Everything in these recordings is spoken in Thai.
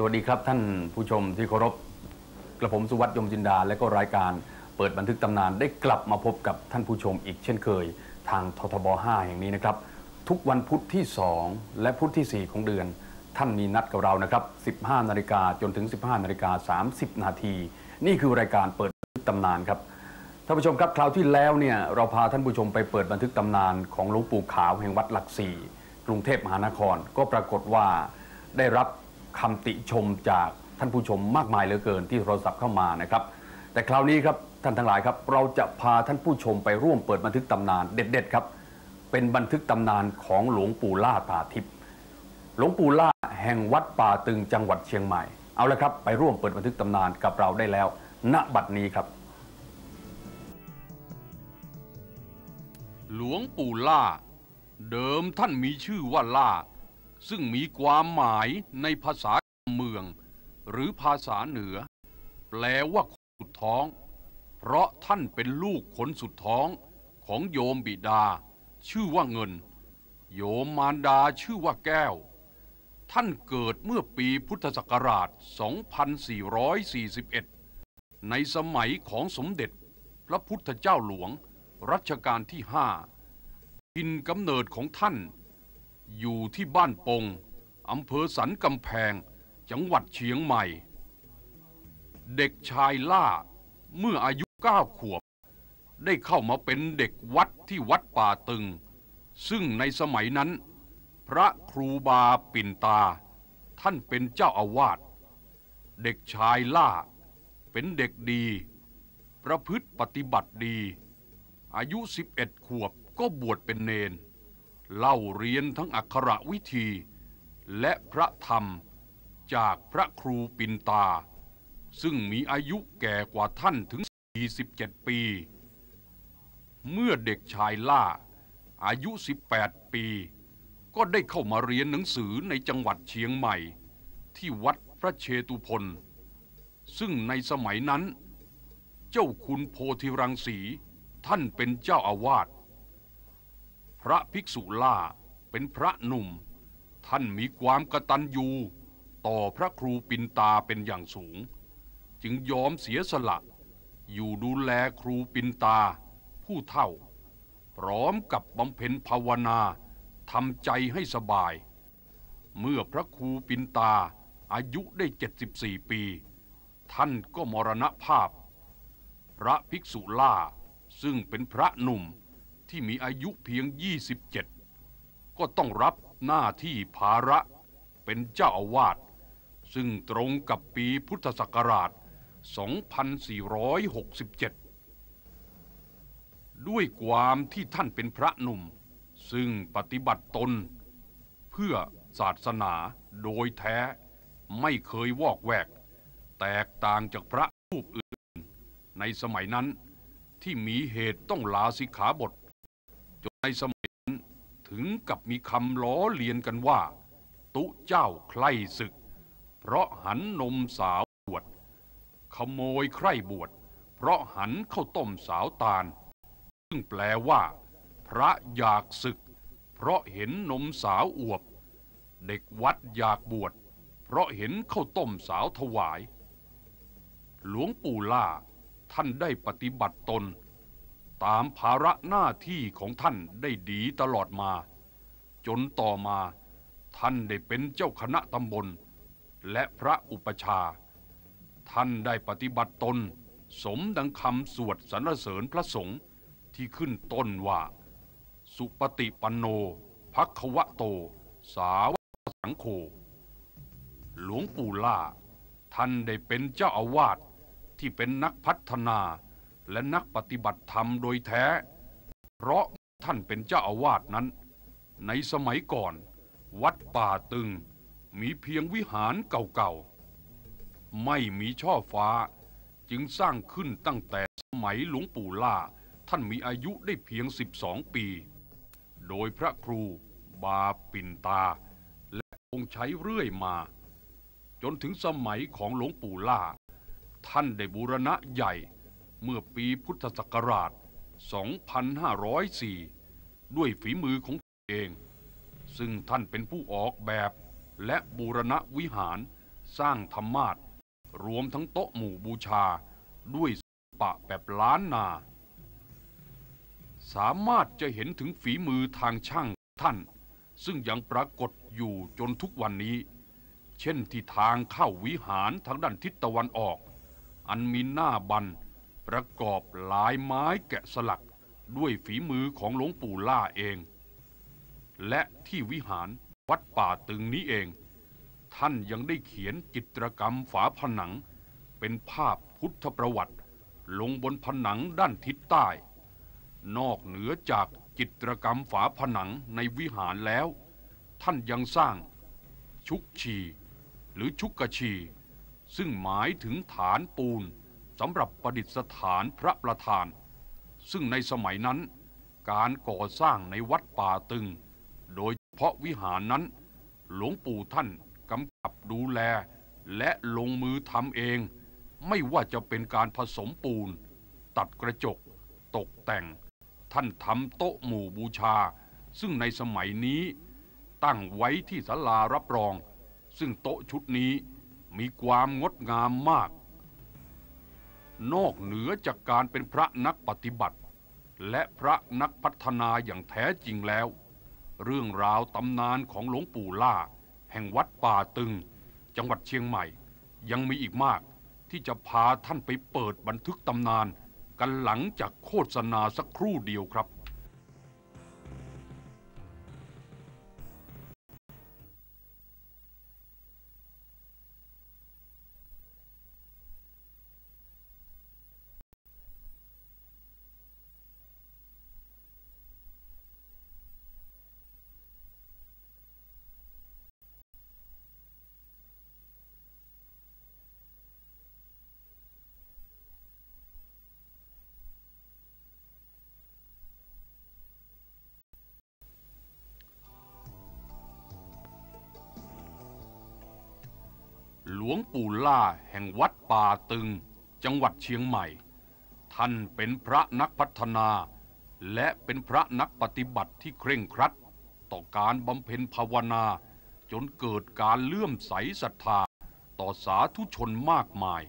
วัสดีครับท่านผู้ชมที่เคารพกระผมสุวัฒน์ยมจินดาและก็รายการเปิดบันทึกตำนานได้กลับมาพบกับท่านผู้ชมอีกเช่นเคยทางททบ 5 แห่งนี้นะครับทุกวันพุธที่ 2 และพุธที่ 4 ของเดือนท่านมีนัดกับเรานะครับ 15 นาฬิกาจนถึง 15 นาฬิกา 30 นาทีนี่คือรายการเปิดบันทึกตำนานครับท่านผู้ชมครับคราวที่แล้วเนี่ยเราพาท่านผู้ชมไปเปิดบันทึกตำนานของหลวงปู่ขาวแห่งวัดหลักสี่กรุงเทพมหานครก็ปรากฏว่าได้รับคำติชมจากท่านผู้ชมมากมายเหลือเกินที่โทรศัพท์เข้ามานะครับแต่คราวนี้ครับท่านทั้งหลายครับเราจะพาท่านผู้ชมไปร่วมเปิดบันทึกตำนานเด็ดๆครับเป็นบันทึกตำนานของหลวงปู่ล่าตาทิพย์หลวงปู่ล่าแห่งวัดป่าตึงจังหวัดเชียงใหม่เอาละครับไปร่วมเปิดบันทึกตำนานกับเราได้แล้วณบัดนี้ครับหลวงปู่ล่าเดิมท่านมีชื่อว่าล่าซึ่งมีความหมายในภาษาเมืองหรือภาษาเหนือแปลว่าคนสุดท้องเพราะท่านเป็นลูกคนสุดท้องของโยมบิดาชื่อว่าเงินโยมมารดาชื่อว่าแก้วท่านเกิดเมื่อปีพุทธศักราช 2441 ในสมัยของสมเด็จพระพุทธเจ้าหลวงรัชกาลที่ 5 ถิ่นกำเนิดของท่านอยู่ที่บ้านปงอำเภอสันกำแพงจังหวัดเชียงใหม่เด็กชายล่าเมื่ออายุ9 ขวบได้เข้ามาเป็นเด็กวัดที่วัดป่าตึงซึ่งในสมัยนั้นพระครูบาปิ่นตาท่านเป็นเจ้าอาวาสเด็กชายล่าเป็นเด็กดีประพฤติปฏิบัติดีอายุ11 ขวบก็บวชเป็นเนนเล่าเรียนทั้งอักขระวิธีและพระธรรมจากพระครูปิ่นตาซึ่งมีอายุแก่กว่าท่านถึง47 ปีเมื่อเด็กชายล่าอายุ18 ปีก็ได้เข้ามาเรียนหนังสือในจังหวัดเชียงใหม่ที่วัดพระเชตุพนซึ่งในสมัยนั้นเจ้าคุณโพธิรังสีท่านเป็นเจ้าอาวาสพระภิกษุล่าเป็นพระหนุ่มท่านมีความกตัญญูต่อพระครูปิ่นตาเป็นอย่างสูงจึงยอมเสียสละอยู่ดูแลครูปิ่นตาผู้เฒ่าพร้อมกับบำเพ็ญภาวนาทำใจให้สบายเมื่อพระครูปิ่นตาอายุได้74 ปีท่านก็มรณภาพพระภิกษุล่าซึ่งเป็นพระหนุ่มที่มีอายุเพียง27ก็ต้องรับหน้าที่ภาระเป็นเจ้าอาวาสซึ่งตรงกับปีพุทธศักราช 2467 ด้วยความที่ท่านเป็นพระหนุ่มซึ่งปฏิบัติตนเพื่อศาสนาโดยแท้ไม่เคยวอกแวกแตกต่างจากพระรูปอื่นในสมัยนั้นที่มีเหตุต้องลาสิกขาบทจนในสมัยนั้นถึงกับมีคำล้อเลียนกันว่าตุเจ้าใคร่ศึกเพราะหันนมสาวบวชขโมยใคร่บวชเพราะหันข้าวต้มสาวตาลซึ่งแปลว่าพระอยากศึกเพราะเห็นนมสาวอวบเด็กวัดอยากบวชเพราะเห็นข้าวต้มสาวถวายหลวงปู่ล่าท่านได้ปฏิบัติตนตามภาระหน้าที่ของท่านได้ดีตลอดมาจนต่อมาท่านได้เป็นเจ้าคณะตำบลและพระอุปชาท่านได้ปฏิบัติตนสมดังคำสวดสรรเสริญพระสงฆ์ที่ขึ้นต้นว่าสุปฏิปันโนภควโตสาวกสังโฆหลวงปู่ล่าท่านได้เป็นเจ้าอาวาสที่เป็นนักพัฒนาและนักปฏิบัติธรรมโดยแท้เพราะท่านเป็นเจ้าอาวาสนั้นในสมัยก่อนวัดป่าตึงมีเพียงวิหารเก่าๆไม่มีช่อฟ้าจึงสร้างขึ้นตั้งแต่สมัยหลวงปู่ล่าท่านมีอายุได้เพียง12 ปีโดยพระครูบาปิ่นตาและองค์ใช้เรื่อยมาจนถึงสมัยของหลวงปู่ล่าท่านได้บูรณะใหญ่เมื่อปีพุทธศักราช 2504 ด้วยฝีมือของตนเองซึ่งท่านเป็นผู้ออกแบบและบูรณะวิหารสร้างธรรมาสน์รวมทั้งโต๊ะหมู่บูชาด้วยศิลปะแบบล้านนาสามารถจะเห็นถึงฝีมือทางช่างท่านซึ่งยังปรากฏอยู่จนทุกวันนี้เช่นที่ทางเข้าวิหารทางด้านทิศตะวันออกอันมีหน้าบันประกอบลายไม้แกะสลักด้วยฝีมือของหลวงปู่ล่าเองและที่วิหารวัดป่าตึงนี้เองท่านยังได้เขียนจิตรกรรมฝาผนังเป็นภาพพุทธประวัติลงบนผนังด้านทิศใต้นอกเหนือจากจิตรกรรมฝาผนังในวิหารแล้วท่านยังสร้างชุกชีหรือชุกกชีซึ่งหมายถึงฐานปูนสำหรับประดิษฐานพระประธานซึ่งในสมัยนั้นการก่อสร้างในวัดป่าตึงโดยเฉพาะวิหารนั้นหลวงปู่ท่านกำกับดูแลและลงมือทำเองไม่ว่าจะเป็นการผสมปูนตัดกระจกตกแต่งท่านทำโต๊ะหมู่บูชาซึ่งในสมัยนี้ตั้งไว้ที่ศาลารับรองซึ่งโต๊ะชุดนี้มีความงดงามมากนอกเหนือจากการเป็นพระนักปฏิบัติและพระนักพัฒนาอย่างแท้จริงแล้วเรื่องราวตำนานของหลวงปู่ล่าแห่งวัดป่าตึงจังหวัดเชียงใหม่ยังมีอีกมากที่จะพาท่านไปเปิดบันทึกตำนานกันหลังจากโฆษณาสักครู่เดียวครับหลวงปู่ล่าแห่งวัดป่าตึงจังหวัดเชียงใหม่ท่านเป็นพระนักพัฒนาและเป็นพระนักปฏิบัติที่เคร่งครัดต่อการบำเพ็ญภาวนาจนเกิดการเลื่อมใสศรัทธาต่อสาธุชนมากมาย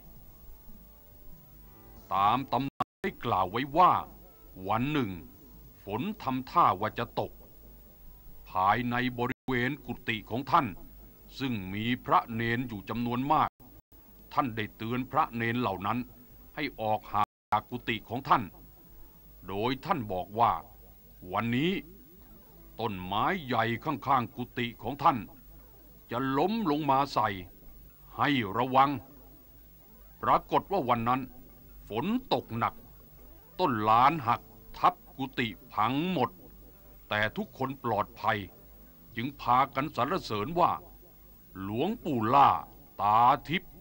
ตามตำนานได้กล่าวไว้ว่าวันหนึ่งฝนทำท่าว่าจะตกภายในบริเวณกุฏิของท่านซึ่งมีพระเณรอยู่จำนวนมากท่านได้เตือนพระเณรเหล่านั้นให้ออกห่างจากกุฏิของท่านโดยท่านบอกว่าวันนี้ต้นไม้ใหญ่ข้างๆกุฏิของท่านจะล้มลงมาใส่ให้ระวังปรากฏว่าวันนั้นฝนตกหนักต้นลานหักทับกุฏิพังหมดแต่ทุกคนปลอดภัยจึงพากันสรรเสริญว่าหลวงปู่ล่าตาทิพย์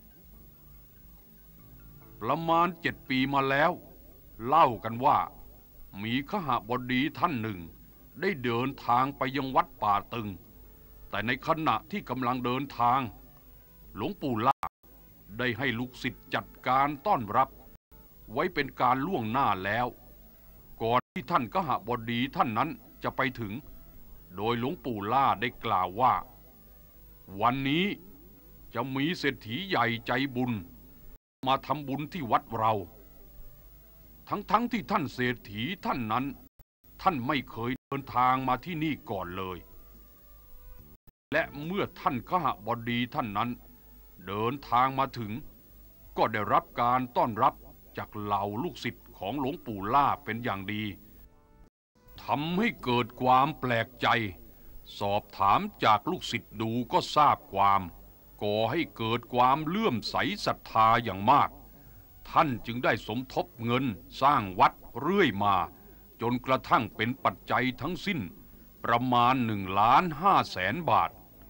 ประมาณ7 ปีมาแล้วเล่ากันว่ามีขหบดีท่านหนึ่งได้เดินทางไปยังวัดป่าตึงแต่ในขณะที่กำลังเดินทางหลวงปู่ล่าได้ให้ลูกศิษย์จัดการต้อนรับไว้เป็นการล่วงหน้าแล้วก่อนที่ท่านขหบดีท่านนั้นจะไปถึงโดยหลวงปู่ล่าได้กล่าวว่าวันนี้จะมีเศรษฐีใหญ่ใจบุญมาทำบุญที่วัดเราทั้งที่ท่านเศรษฐีท่านนั้นท่านไม่เคยเดินทางมาที่นี่ก่อนเลยและเมื่อท่านขหบดีท่านนั้นเดินทางมาถึงก็ได้รับการต้อนรับจากเหล่าลูกศิษย์ของหลวงปู่ล่าเป็นอย่างดีทำให้เกิดความแปลกใจสอบถามจากลูกศิษย์ดูก็ทราบความก่อให้เกิดความเลื่อมใสศรัทธาอย่างมากท่านจึงได้สมทบเงินสร้างวัดเรื่อยมาจนกระทั่งเป็นปัจจัยทั้งสิ้นประมาณ1,500,000 บาท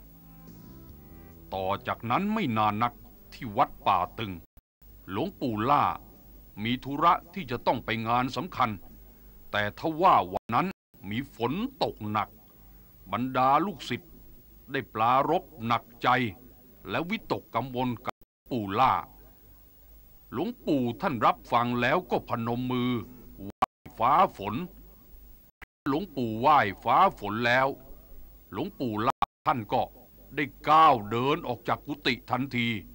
ต่อจากนั้นไม่นานนักที่วัดป่าตึงหลวงปู่ล่ามีธุระที่จะต้องไปงานสำคัญแต่ทว่าวันนั้นมีฝนตกหนักบรรดาลูกศิษย์ได้ปรารภหนักใจและวิตกกังวลกับปู่ล่าหลวงปู่ท่านรับฟังแล้วก็พนมมือไหว้ฟ้าฝนหลวงปู่ไหว้ฟ้าฝนแล้วหลวงปู่ล่าท่านก็ได้ก้าวเดินออกจากกุฏิทันที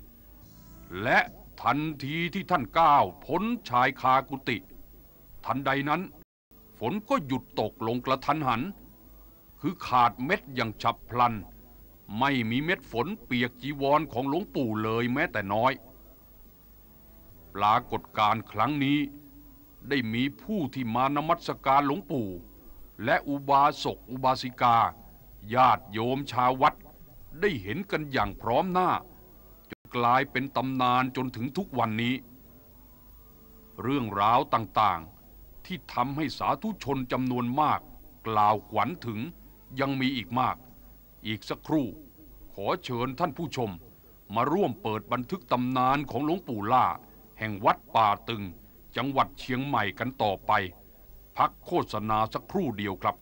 และทันทีที่ท่านก้าวพ้นชายคากุฏิทันใดนั้นฝนก็หยุดตกลงกระทันหันคือขาดเม็ดอย่างฉับพลันไม่มีเม็ดฝนเปียกจีวรของหลวงปู่เลยแม้แต่น้อยปรากฏการณ์ครั้งนี้ได้มีผู้ที่มานมัสการหลวงปู่และอุบาสกอุบาสิกาญาติโยมชาววัดได้เห็นกันอย่างพร้อมหน้าจนกลายเป็นตำนานจนถึงทุกวันนี้เรื่องราวต่างๆที่ทำให้สาธุชนจำนวนมากกล่าวขวัญถึงยังมีอีกมากอีกสักครู่ขอเชิญท่านผู้ชมมาร่วมเปิดบันทึกตำนานของหลวงปู่ล่าแห่งวัดป่าตึงจังหวัดเชียงใหม่กันต่อไปพักโฆษณาสักครู่เดียวครับ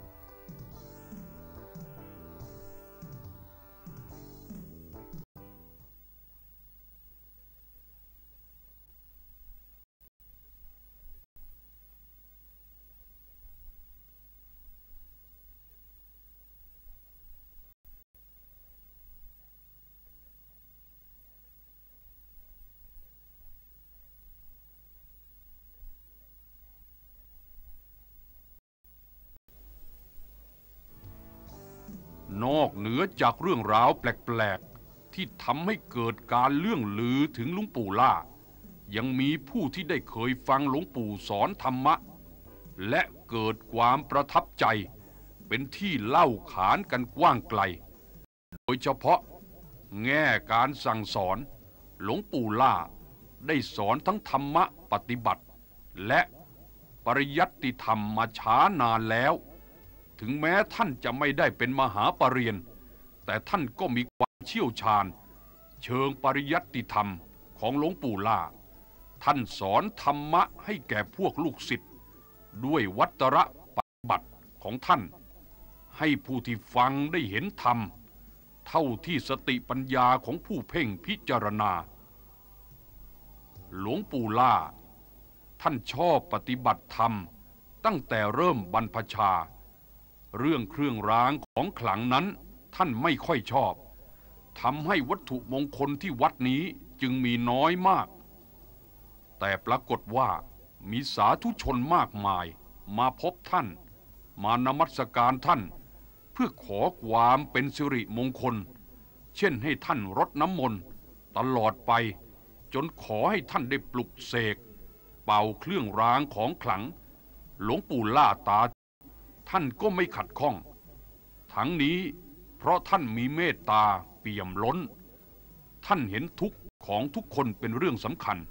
นอกเหนือจากเรื่องราวแปลกๆที่ทำให้เกิดการเรื่องลือถึงหลวงปู่ล่ายังมีผู้ที่ได้เคยฟังหลวงปู่สอนธรรมะและเกิดความประทับใจเป็นที่เล่าขานกันกว้างไกลโดยเฉพาะแง่การสั่งสอนหลวงปู่ล่าได้สอนทั้งธรรมะปฏิบัติและปริยัติธรรมมาช้านานแล้วถึงแม้ท่านจะไม่ได้เป็นมหาปรริญญาแต่ท่านก็มีความเชี่ยวชาญเชิงปริยัติธรรมของหลวงปู่ล่าท่านสอนธรรมะให้แก่พวกลูกศิษย์ด้วยวัตรปฏิบัติของท่านให้ผู้ที่ฟังได้เห็นธรรมเท่าที่สติปัญญาของผู้เพ่งพิจารณาหลวงปู่ล่าท่านชอบปฏิบัติธรรมตั้งแต่เริ่มบรรพชาเรื่องเครื่องรางของขลังนั้นท่านไม่ค่อยชอบทำให้วัตถุมงคลที่วัดนี้จึงมีน้อยมากแต่ปรากฏว่ามีสาธุชนมากมายมาพบท่านมานมัสการท่านเพื่อขอความเป็นสิริมงคลเช่นให้ท่านรดน้ำมนต์ตลอดไปจนขอให้ท่านได้ปลุกเสกเป่าเครื่องรางของขลังหลวงปู่ล่าตาท่านก็ไม่ขัดข้องทั้งนี้เพราะท่านมีเมตตาเปี่ยมล้นท่านเห็นทุกข์ของทุกคนเป็นเรื่องสำคัญ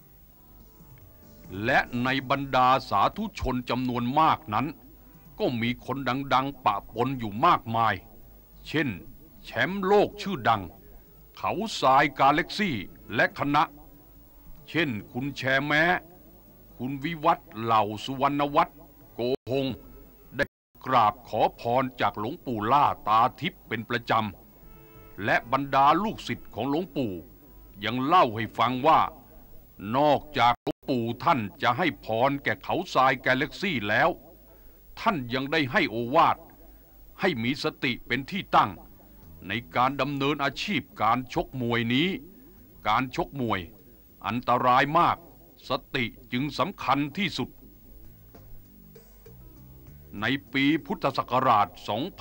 และในบรรดาสาธุชนจำนวนมากนั้นก็มีคนดังๆปะปนอยู่มากมายเช่นแชมป์โลกชื่อดังเขาทรายกาแล็กซี่และคณะเช่นคุณแชร์แม้คุณวิวัฒน์เหล่าสุวรรณวัฒน์โกหงได้กราบขอพรจากหลวงปู่ล่าตาทิพย์เป็นประจำและบรรดาลูกศิษย์ของหลวงปู่ยังเล่าให้ฟังว่านอกจากหลวงปู่ท่านจะให้พรแก่เขาทรายกาแล็กซี่แล้วท่านยังได้ให้โอวาทให้มีสติเป็นที่ตั้งในการดำเนินอาชีพการชกมวยนี้การชกมวยอันตรายมากสติจึงสำคัญที่สุดในปีพุทธศักราช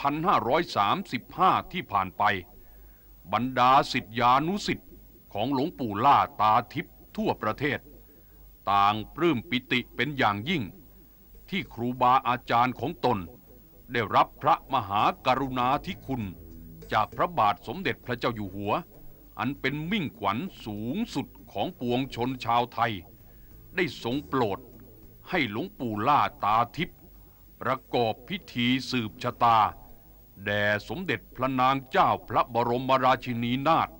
2535 ที่ผ่านไปบรรดาศิษยานุศิษย์ของหลวงปู่ล่าตาทิพย์ทั่วประเทศต่างปลื้มปิติเป็นอย่างยิ่งที่ครูบาอาจารย์ของตนได้รับพระมหากรุณาธิคุณจากพระบาทสมเด็จพระเจ้าอยู่หัวอันเป็นมิ่งขวัญสูงสุดของปวงชนชาวไทยได้ทรงโปรดให้หลวงปู่ล่าตาทิพย์ประกอบพิธีสืบชะตาแด่สมเด็จพระนางเจ้าพระบรมราชินีนาถ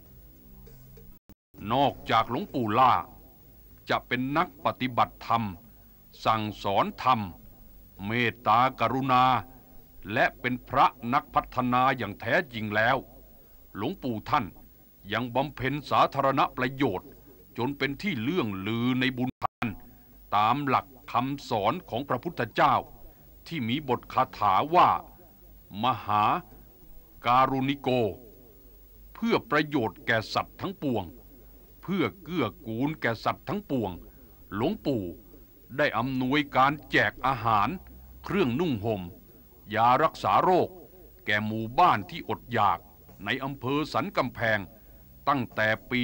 นอกจากหลวงปู่ล่าจะเป็นนักปฏิบัติธรรมสั่งสอนธรรมเมตตากรุณาและเป็นพระนักพัฒนาอย่างแท้จริงแล้วหลวงปู่ท่านยังบำเพ็ญสาธารณประโยชน์จนเป็นที่เลื่องลือในบุญทานตามหลักคำสอนของพระพุทธเจ้าที่มีบทคาถาว่ามหาการุณิโกเพื่อประโยชน์แก่สัตว์ทั้งปวงเพื่อเกื้อกูลแก่สัตว์ทั้งปวงหลวงปู่ได้อำนวยการแจกอาหารเครื่องนุ่งห่มยารักษาโรคแก่หมู่บ้านที่อดอยากในอำเภอสันกำแพงตั้งแต่ปี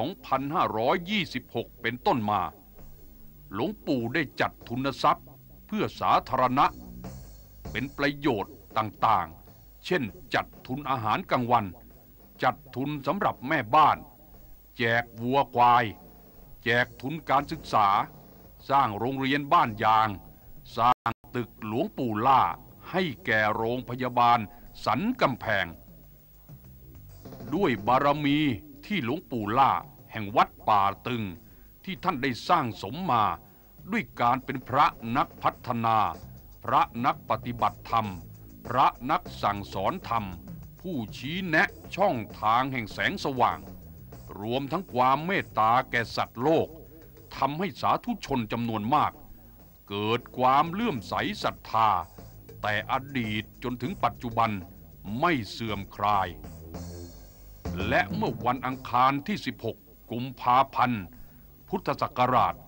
2526 เป็นต้นมาหลวงปู่ได้จัดทุนทรัพย์เพื่อสาธารณะเป็นประโยชน์ต่างๆเช่นจัดทุนอาหารกลางวันจัดทุนสำหรับแม่บ้านแจกวัวควายแจกทุนการศึกษาสร้างโรงเรียนบ้านยางสร้างตึกหลวงปู่ล่าให้แก่โรงพยาบาลสันกำแพงด้วยบารมีที่หลวงปู่ล่าแห่งวัดป่าตึงที่ท่านได้สร้างสมมาด้วยการเป็นพระนักพัฒนาพระนักปฏิบัติธรรมพระนักสั่งสอนธรรมผู้ชี้แนะช่องทางแห่งแสงสว่างรวมทั้งความเมตตาแก่สัตว์โลกทำให้สาธุชนจำนวนมากเกิดความเลื่อมใสศรัทธาแต่อดีตจนถึงปัจจุบันไม่เสื่อมคลายและเมื่อวันอังคารที่ 16 กุมภาพันธ์ พุทธศักราช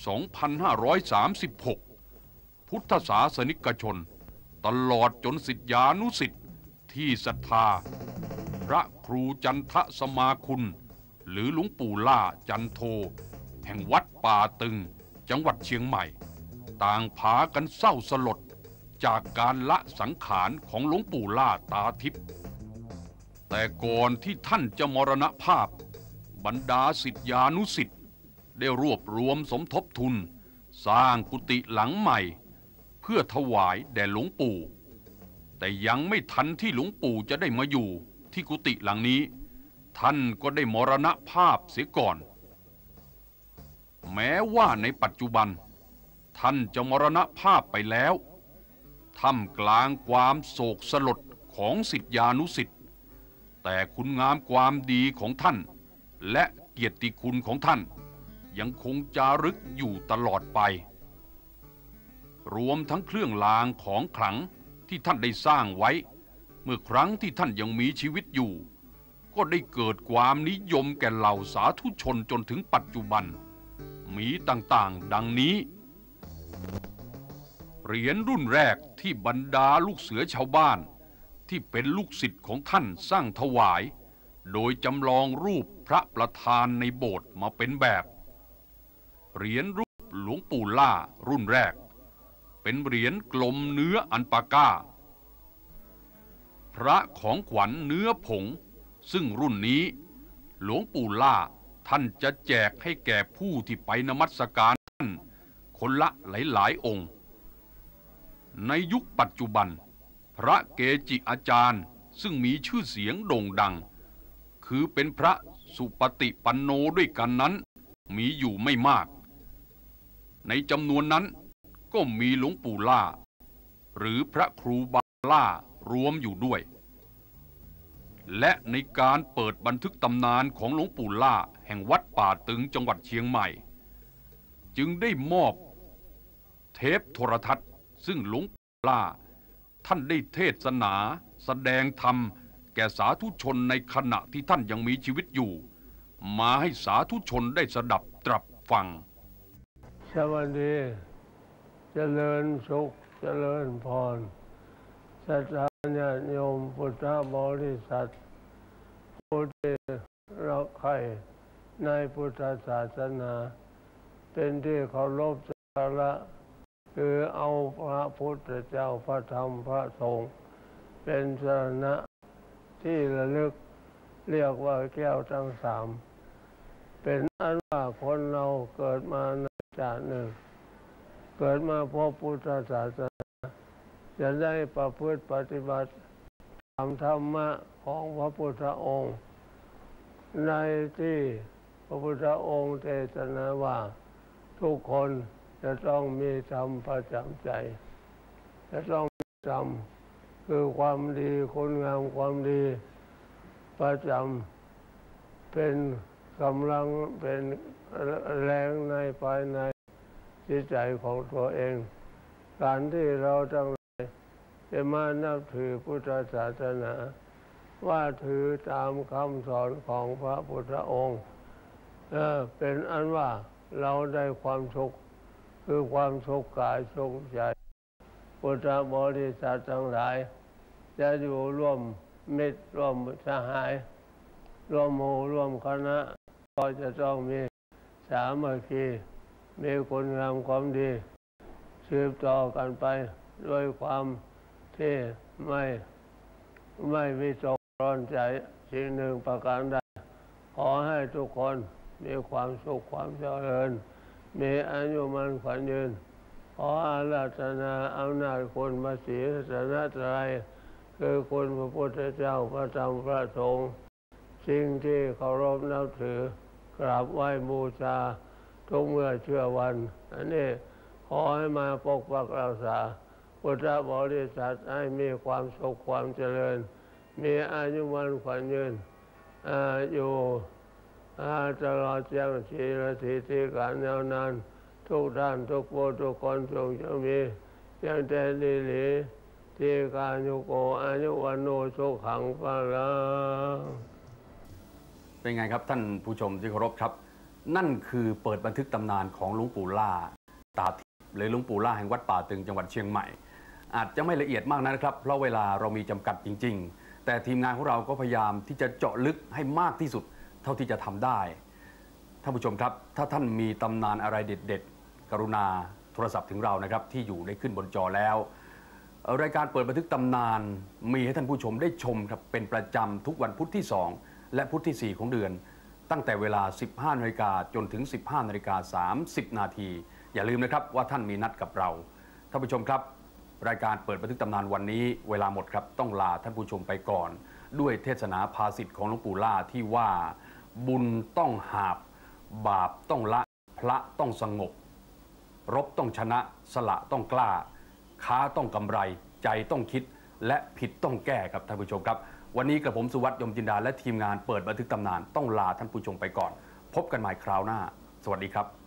2536 พุทธศาสนิกชนตลอดจนศิษยานุศิษย์ที่ศรัทธาพระครูจันทสมาคุณหรือหลวงปู่ล่าจันโทแห่งวัดป่าตึงจังหวัดเชียงใหม่ต่างพากันเศร้าสลดจากการละสังขารของหลวงปู่ล่าตาทิพย์แต่ก่อนที่ท่านจะมรณภาพบรรดาศิษยานุศิษย์ได้รวบรวมสมทบทุนสร้างกุฏิหลังใหม่เพื่อถวายแด่หลวงปู่แต่ยังไม่ทันที่หลวงปู่จะได้มาอยู่ที่กุฏิหลังนี้ท่านก็ได้มรณภาพเสียก่อนแม้ว่าในปัจจุบันท่านจะมรณภาพไปแล้วท่ามกลางความโศกสลดของศิษยานุศิษย์แต่คุณงามความดีของท่านและเกียรติคุณของท่านยังคงจารึกอยู่ตลอดไปรวมทั้งเครื่องรางของขลังที่ท่านได้สร้างไว้เมื่อครั้งที่ท่านยังมีชีวิตอยู่ก็ได้เกิดความนิยมแก่เหล่าสาธุชนจนถึงปัจจุบันมีต่างๆดังนี้เหรียญรุ่นแรกที่บรรดาลูกเสือชาวบ้านที่เป็นลูกศิษย์ของท่านสร้างถวายโดยจำลองรูปพระประธานในโบสถ์มาเป็นแบบเหรียญรูปหลวงปู่ล่ารุ่นแรกเป็นเหรียญกลมเนื้ออัลปาก้าพระของขวัญเนื้อผงซึ่งรุ่นนี้หลวงปู่ล่าท่านจะแจกให้แก่ผู้ที่ไปนมัสการท่านคนละหลายๆองค์ในยุคปัจจุบันพระเกจิอาจารย์ซึ่งมีชื่อเสียงโด่งดังคือเป็นพระสุปฏิปันโนด้วยกันนั้นมีอยู่ไม่มากในจำนวนนั้นก็มีหลวงปู่ล่าหรือพระครูบาล่ารวมอยู่ด้วยและในการเปิดบันทึกตำนานของหลวงปู่ล่าแห่งวัดป่าตึงจังหวัดเชียงใหม่จึงได้มอบเทปโทรทัศน์ซึ่งหลวงปู่ล่าท่านได้เทศนาแสดงธรรมแก่สาธุชนในขณะที่ท่านยังมีชีวิตอยู่มาให้สาธุชนได้สดับตรับฟังสวัสดีเจริญสุขเจริญพรศรัทธาญาติโยมพุทธบริษัทผู้ที่รักใคร่ในพุทธศาสนาเป็นที่เคารพสักการะคือเอาพระพุทธเจ้าพระธรรมพระสงฆ์เป็นสรณะที่ระลึกเรียกว่าแก้วทั้งสามเป็นอันว่าคนเราเกิดมาในชาติหนึ่งเกิดมาพบพุทธศาสนาจะได้ประพฤติปฏิบัติตามธรรมะของพระพุทธองค์ในที่พระพุทธองค์เทศนาว่าทุกคนจะต้องมีธรรมประจำใจจะต้องมีธรรมคือความดีคุณงามความดีประจำเป็นกำลังเป็นแรงในภายในจิตใจของตัวเองการที่เราทั้งหลายจะมานับถือพุทธศาสนาว่าถือตามคำสอนของพระพุทธองค์เป็นอันว่าเราได้ความสุขคือความสุขกายสุขใจพุทธบริษัททั้งหลายจะอยู่ร่วมมิตรร่วมสหายร่วมหมู่ร่วมคณะก็จะต้องมีสามัคคีมีคุณงามความดีสืบต่อกันไปด้วยความที่ไม่วิตกร้อนใจสิ่งหนึ่งประการใดขอให้ทุกคนมีความสุขความเจริญมีอายุมั่นขวัญยืนขออาราธนาอำนาจคุณพระศรีรัตนตรัยคือคุณพระพุทธเจ้าพระธรรมพระสงฆ์สิ่งที่เคารพนับถือกราบไหว้บูชาทุกเมื่อเชื่อวันอันนี้ขอให้มาปกปักรักษาพุทธบริษัทให้มีความสุขความเจริญมีอายุมั่นขวัญยืนอยู่ตลอดจังชีรติที่การยาวนานทุกด้านทุกโปรทุกคนจงจะมียังแต่ดีหลีที่การยุโกอายุวันโนสุขังพลังเป็นไงครับท่านผู้ชมที่เคารพครับนั่นคือเปิดบันทึกตำนานของหลวงปู่ล่าตาทิพย์หรือหลวงปู่ล่าแห่งวัดป่าตึงจังหวัดเชียงใหม่อาจจะไม่ละเอียดมากนะครับเพราะเวลาเรามีจำกัดจริงๆแต่ทีมงานของเราก็พยายามที่จะเจาะลึกให้มากที่สุดเท่าที่จะทำได้ท่านผู้ชมครับถ้าท่านมีตำนานอะไรเด็ดๆกรุณาโทรศัพท์ถึงเรานะครับที่อยู่ได้ขึ้นบนจอแล้วรายการเปิดบันทึกตำนานมีให้ท่านผู้ชมได้ชมครับเป็นประจำทุกวันพุธที่2และพุธที่4ของเดือนตั้งแต่เวลา 15 นาฬิกาจนถึง 15 นาฬิกา 30 นาทีอย่าลืมนะครับว่าท่านมีนัดกับเราท่านผู้ชมครับรายการเปิดบันทึกตำนานวันนี้เวลาหมดครับต้องลาท่านผู้ชมไปก่อนด้วยเทศนาภาษิตของหลวงปู่ล่าที่ว่าบุญต้องหาบบาปต้องละพระต้องสงบรบต้องชนะสละต้องกล้าค้าต้องกำไรใจต้องคิดและผิดต้องแก้ครับท่านผู้ชมครับวันนี้กระผมสุวัฒน์ยมจินดาและทีมงานเปิดบันทึกตำนานต้องลาท่านผู้ชมไปก่อนพบกันใหม่คราวหน้าสวัสดีครับ